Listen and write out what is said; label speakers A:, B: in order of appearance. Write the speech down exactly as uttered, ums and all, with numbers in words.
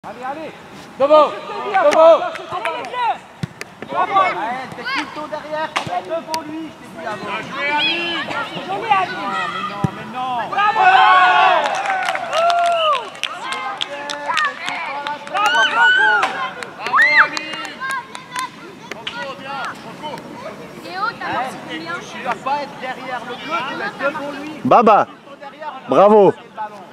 A: Allez, allez. Devant. Devant.
B: Bravo, Amine. T'es tout le temps derrière. Devant lui, je t'ai dit avant.
C: Bien joué, Amine.
B: Joli, Amine. Non, mais non, mais non.
C: Bravo.
B: Bravo, Franco.
C: Bravo, Amine. Franco, bien. Franco.
D: Léo, t'as marqué combien?
B: Tu vas pas être derrière le bleu, tu vas être devant lui.
E: Baba, bravo.
B: Le ballon.